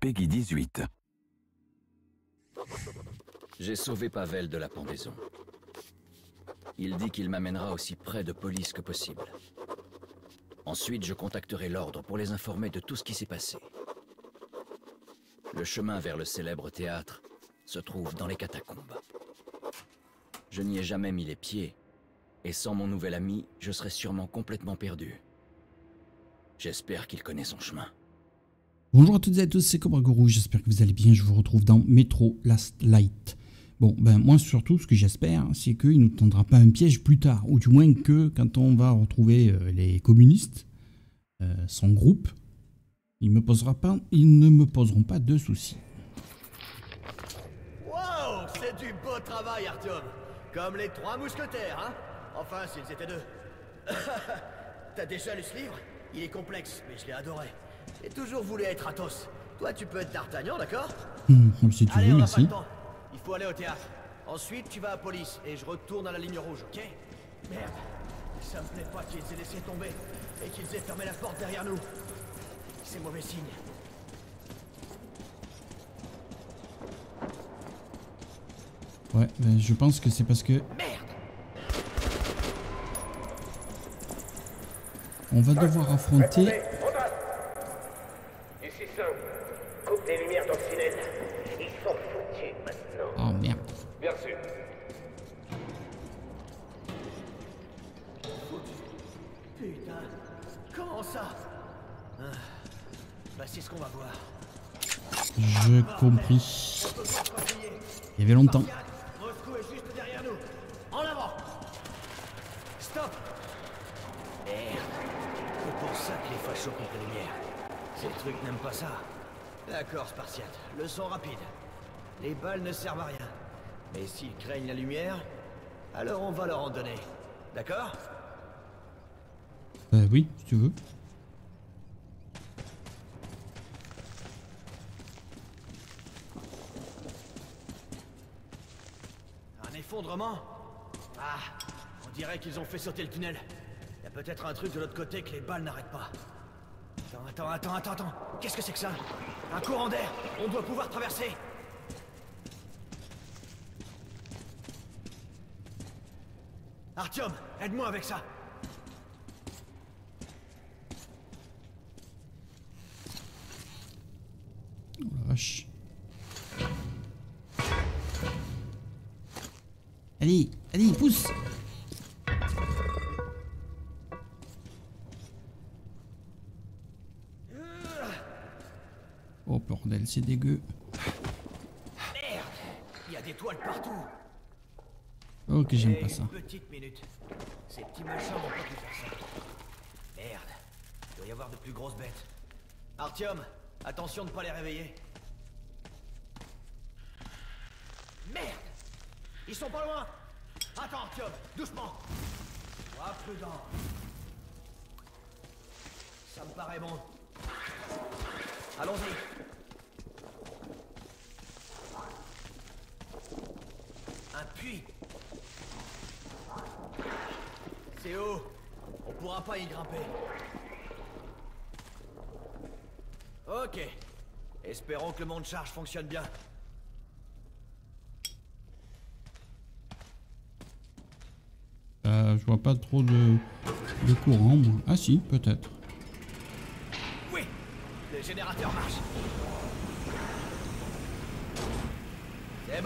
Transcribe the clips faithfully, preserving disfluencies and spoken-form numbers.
Peggy dix-huit. J'ai sauvé Pavel de la pendaison. Il dit qu'il m'amènera aussi près de police que possible. Ensuite, je contacterai l'ordre pour les informer de tout ce qui s'est passé. Le chemin vers le célèbre théâtre se trouve dans les catacombes. Je n'y ai jamais mis les pieds, et sans mon nouvel ami, je serais sûrement complètement perdu. J'espère qu'il connaît son chemin. Bonjour à toutes et à tous, c'est Cobra Guru, j'espère que vous allez bien, je vous retrouve dans Metro Last Light. Bon, ben moi surtout, ce que j'espère, c'est qu'il ne nous tendra pas un piège plus tard, ou du moins que quand on va retrouver euh, les communistes, euh, son groupe, il me posera pas, ils ne me poseront pas de soucis. Wow, c'est du beau travail, Artyom. Comme les trois mousquetaires, hein. Enfin, s'ils étaient deux. T'as déjà lu ce livre? Il est complexe, mais je l'ai adoré. J'ai toujours voulu être Athos. Toi, tu peux être D'Artagnan, d'accord? Mmh, si tu Allez, veux, on n'a merci. pas le temps. Il faut aller au théâtre. Ensuite, tu vas à police et je retourne à la ligne rouge, ok? Merde. Ça me plaît pas qu'ils aient laissé tomber et qu'ils aient fermé la porte derrière nous. C'est mauvais signe. Ouais, ben, je pense que c'est parce que... Merde. On va devoir affronter... Ici Sam, coupe les lumières d'Oxylène. Ils sont foutus maintenant. Oh merde. Bien sûr. Putain. Comment ça? Ah. Bah c'est ce qu'on va voir. Je compris. Il y avait longtemps. Moscou est juste derrière nous. En avant. Stop. Merde. C'est pour ça que les fachos coupent les lumières. Ces trucs n'aiment pas ça. D'accord, Spartiate. Leçon rapide. Les balles ne servent à rien. Mais s'ils craignent la lumière, alors on va leur en donner. D'accord? Euh, oui, si tu veux. Un effondrement? Ah, on dirait qu'ils ont fait sauter le tunnel. Il y a peut-être un truc de l'autre côté que les balles n'arrêtent pas. Attends, attends, attends, attends, attends. Qu'est-ce que c'est que ça? Un courant d'air. On doit pouvoir traverser. Artyom, aide-moi avec ça. Oh la vache. Allez, allez, pousse. Oh bordel, c'est dégueu. Merde, il y a des toiles partout. Oh que j'aime Eh, pas ça. Une petite minute. Ces petits machins vont pas pu faire ça. Merde, il doit y avoir de plus grosses bêtes. Artyom, attention de ne pas les réveiller. Merde, ils sont pas loin. Attends, Artyom, doucement. Sois prudent. Ça me paraît bon. Allons-y. Un puits. C'est haut. On pourra pas y grimper. Ok. Espérons que le monte-charge fonctionne bien. Euh, je vois pas trop de, de courant, moi. Ah si, peut-être. Oui, le générateur marche. C'est bon.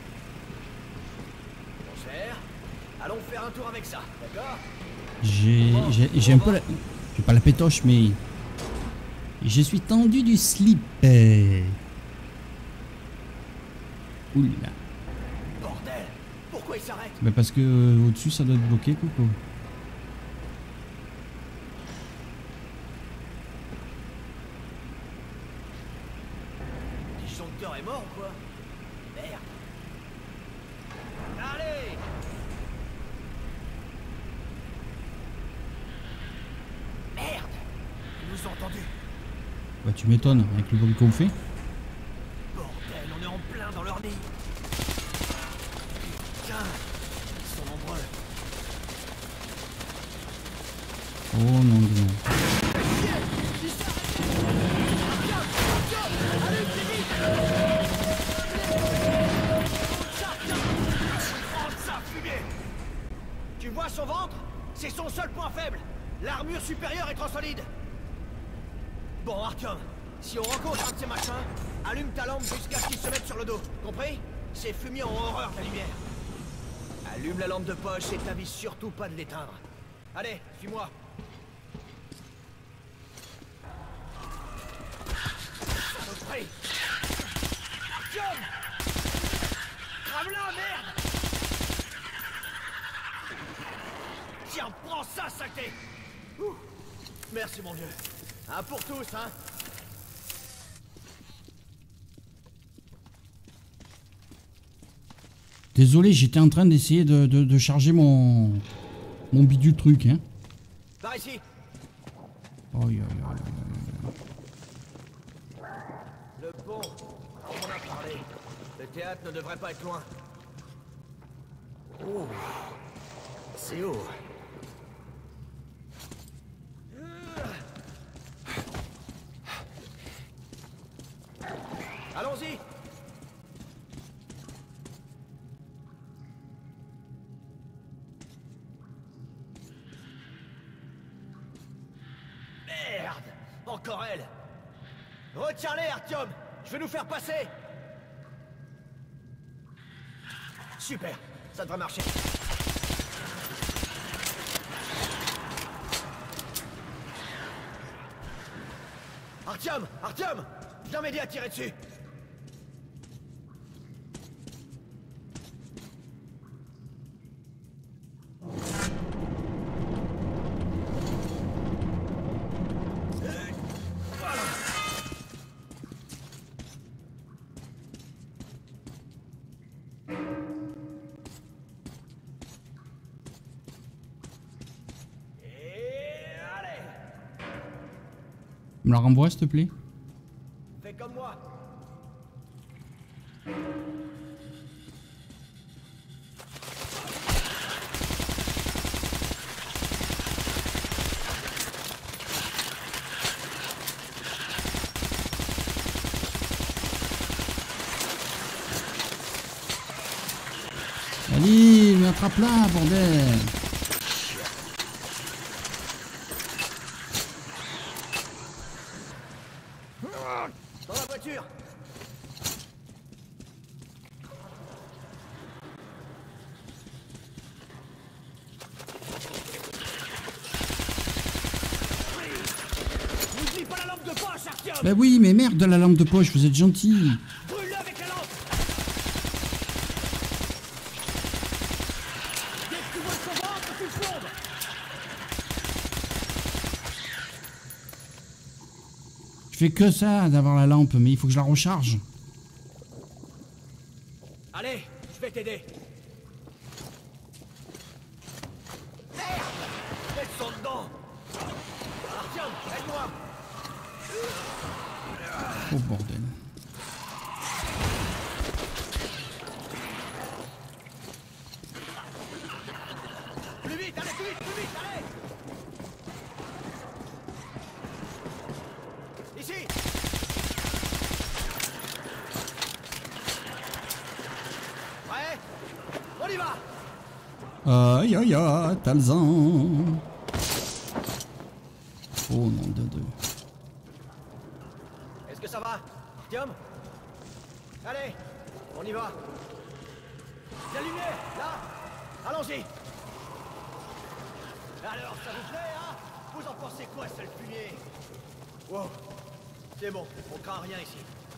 Mon cher, allons faire un tour avec ça, d'accord? J'ai j'ai un peu la... J'ai pas la pétoche, mais... Je suis tendu du slip. Euh... Oula. Bordel, pourquoi il s'arrête? Bah parce que euh, au-dessus ça doit être bloqué, coucou. Le disjoncteur est mort ou quoi? Merde. Allez! Merde! Ils nous ont entendus. Bah tu m'étonnes, avec le bruit qu'on fait. Bordel, on est en plein dans leur nid. Putain, ils sont nombreux. Oh non, non. Allez, L'armure supérieure est trop solide. Bon, Artyom, si on rencontre un de ces machins, allume ta lampe jusqu'à ce qu'ils se mettent sur le dos. Compris? Ces fumiers ont horreur de la lumière. Allume la lampe de poche et t'avise surtout pas de l'éteindre. Allez, suis-moi. Pris. Artyom! Crame-la, merde! Tiens, prends ça, saleté! Ouh. Merci, mon vieux. Un pour tous, hein? Désolé, j'étais en train d'essayer de, de, de charger mon mon bidule truc, hein. Par ici. Oh, yeah, yeah, yeah. Le pont, on m'en a parlé. Le théâtre ne devrait pas être loin. Oh, c'est haut. Allons-y. Merde! Encore elle! Retiens-les, Artyom! Je vais nous faire passer! Super! Ça devrait marcher. Artyom! Artyom! Viens m'aider à tirer dessus! Me la renvoie, s'il te plaît. Fais comme moi. Allez, mais attrape-la, bordel. Dans la voiture. N'oublie pas la lampe de poche, Artyom. Bah oui, mais merde, la lampe de poche, vous êtes gentil. Brûle-le avec la lampe. Dès que tu vois son ventre, tu fondes. Je fais que ça d'avoir la lampe, mais il faut que je la recharge. Allez, je vais t'aider. Merde! Mets son dedans. Artyom, aide-moi. Oh bordel. Plus vite, allez, plus vite, plus vite, allez. Ici. Ouais. On y va. Aïe aïe aïe, Talzan. Oh non, de deux. Est-ce que ça va, Artyom? Allez, on y va. La lumière, là. Allons-y. Alors, ça vous plaît, hein? Vous en pensez quoi, sale fumier? Wow. C'est bon, on craint rien ici.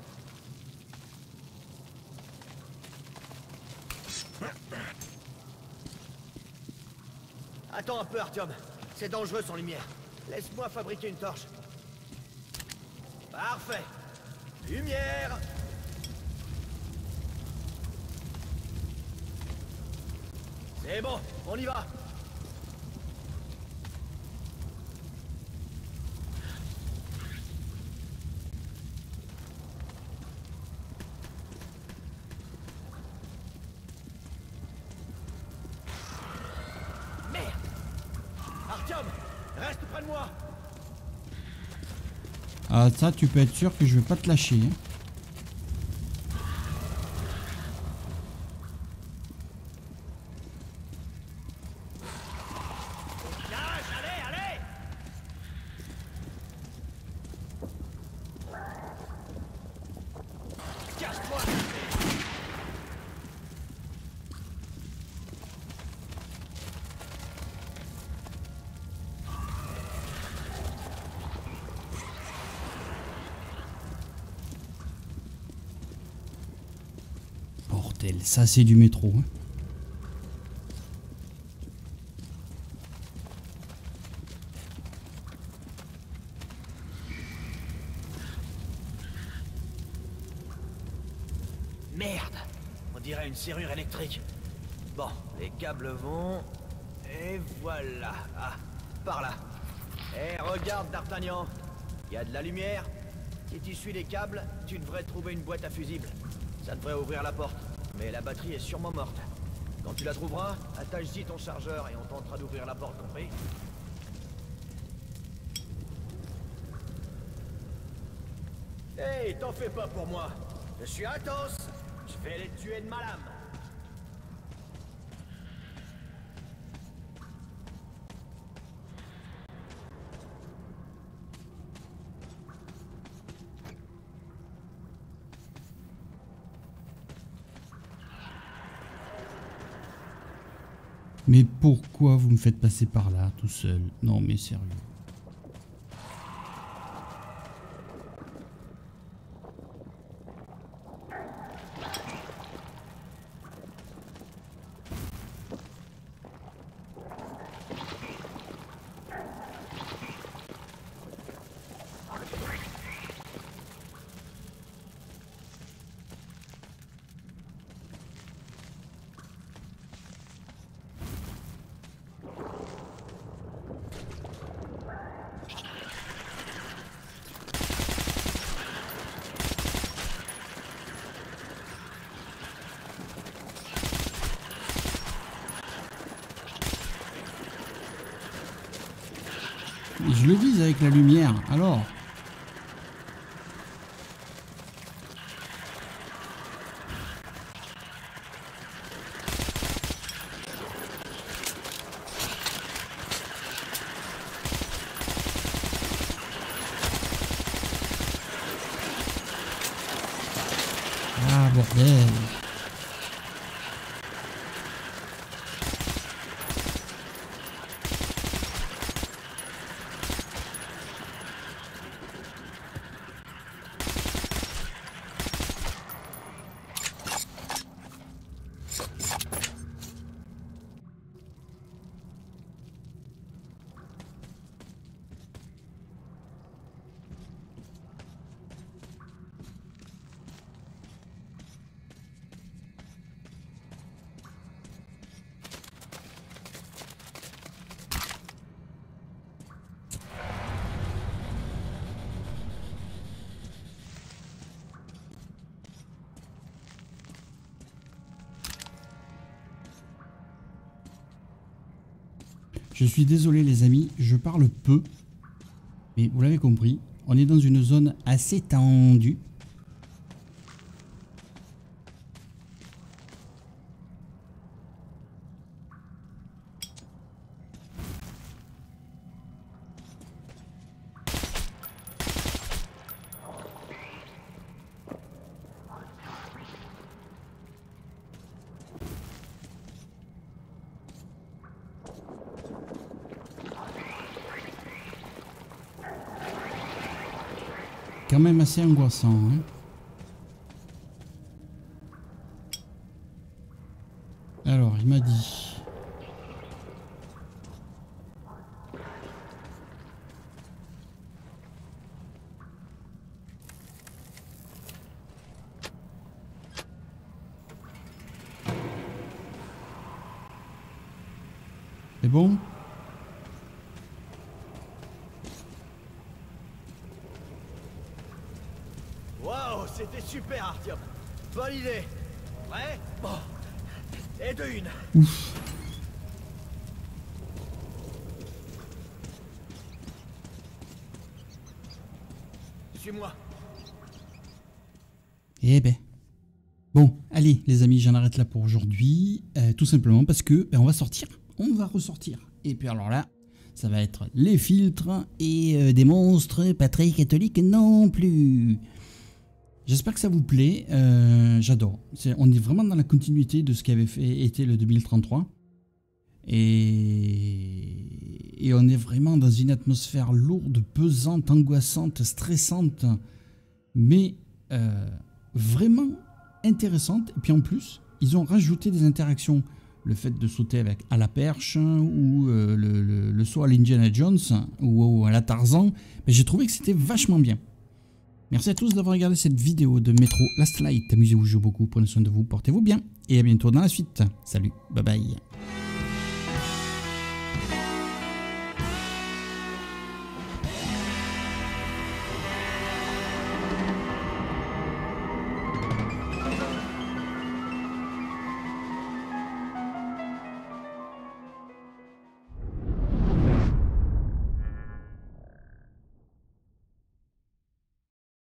Attends un peu, Artyom. C'est dangereux sans lumière. Laisse-moi fabriquer une torche. Parfait. Lumière. C'est bon, on y va. Merde. Artyom, reste près de moi. Ah ça, tu peux être sûr que je vais pas te lâcher. Hein. Lâche, allez, allez. bordel, ça c'est du métro. Hein. Merde! On dirait une serrure électrique. Bon, les câbles vont... Et voilà. Ah, par là. Eh, regarde, D'Artagnan. Il y a de la lumière. Si tu suis les câbles, tu devrais trouver une boîte à fusibles. Ça devrait ouvrir la porte. Mais la batterie est sûrement morte. Quand tu la trouveras, attache-y ton chargeur et on tentera d'ouvrir la porte, compris? Hey, t'en fais pas pour moi. Je suis Athos. Je vais les tuer de ma lame. Mais pourquoi vous me faites passer par là tout seul? Non mais sérieux. Je le vise avec la lumière, alors. Ah bordel. Je suis désolé les amis, je parle peu, mais vous l'avez compris, on est dans une zone assez tendue. Quand même assez angoissant, hein. Alors, il m'a dit... C'est bon ? Waouh, c'était super, Artyom. Bonne idée. Prêt? Bon. Et de une. Ouf. Suis-moi. Eh ben. Bon, allez les amis, j'en arrête là pour aujourd'hui. Euh, tout simplement parce que ben, on va sortir. On va ressortir. Et puis alors là, ça va être les filtres et euh, des monstres pas très catholiques non plus. J'espère que ça vous plaît. Euh, J'adore. On est vraiment dans la continuité de ce qui avait fait été le deux mille trente-trois. Et, et on est vraiment dans une atmosphère lourde, pesante, angoissante, stressante, mais euh, vraiment intéressante. Et puis en plus, ils ont rajouté des interactions. Le fait de sauter avec à la perche ou euh, le, le, le saut à l'Indiana Jones ou, ou à la Tarzan, ben, j'ai trouvé que c'était vachement bien. Merci à tous d'avoir regardé cette vidéo de Metro Last Light. Amusez-vous, jouez beaucoup, prenez soin de vous, portez-vous bien et à bientôt dans la suite. Salut, bye bye.